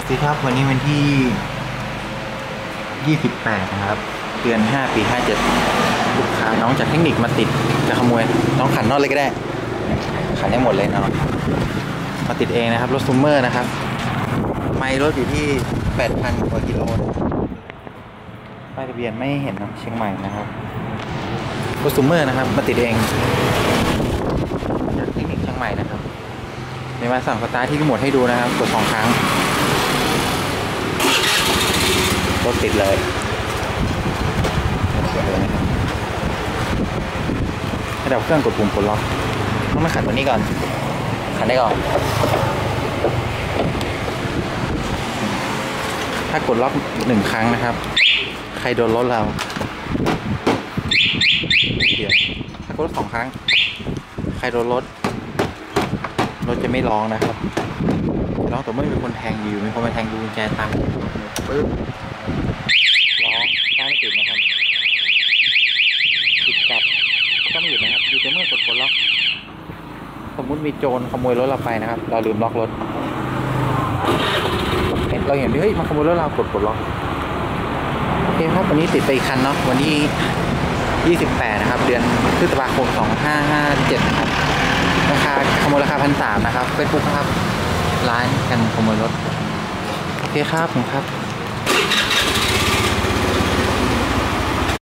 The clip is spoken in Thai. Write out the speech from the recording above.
สวัสดีครับวันนี้วันที่28นะครับเดือน5ปี57ลูกค้าน้องจากเทคนิคมาติดจะขโมยน้องขันน็อตเลยก็ได้ขันให้หมดเลยน้องมาติดเองนะครับรถซูมเมอร์นะครับไมล์รถอยู่ที่ 8,000 กว่ากิโลป้ายทะเบียนไม่เห็นนะเชียงใหม่นะครับรถซูมเมอร์นะครับมาติดเองจากเทคนิคเชียงใหม่นะครับในมาสั่งสตาร์ทที่รีโมทให้ดูนะครับกด2 ครั้งรถติดเลยให้ดับเครื่องกดปุ่มปลดล็อกต้องมาขันตัวนี้ก่อนขันได้ก่อนถ้ากดล็อก1 ครั้งนะครับใครโดนรถเราเดี๋ยวถ้ากด2 ครั้งใครโดนรถจะไม่ร้องนะครับร้องแต่ไม่มีคนแทงอยู่มีคนมาแทงดูกุญแจตังปึ๊บร้องถ้าไม่ติดนะครับติดจับต้องหยุดนะครับอยู่แต่เมื่อกดปลดล็อกสมมุติมีโจรขโมยรถเราไปนะครับเราลืมล็อกรถเราเห็นเฮ้ยมาขโมยรถเรากดปลดล็อกโอเคครับวันนี้ติดไปอีกคันเนาะวันนี้28นะครับเดือนพฤษภาคม2557นะครับราคาขโมยราคา1,300นะครับเฟซบุ๊กนะครับร้านกันขโมยรถโอเคครับผมครับ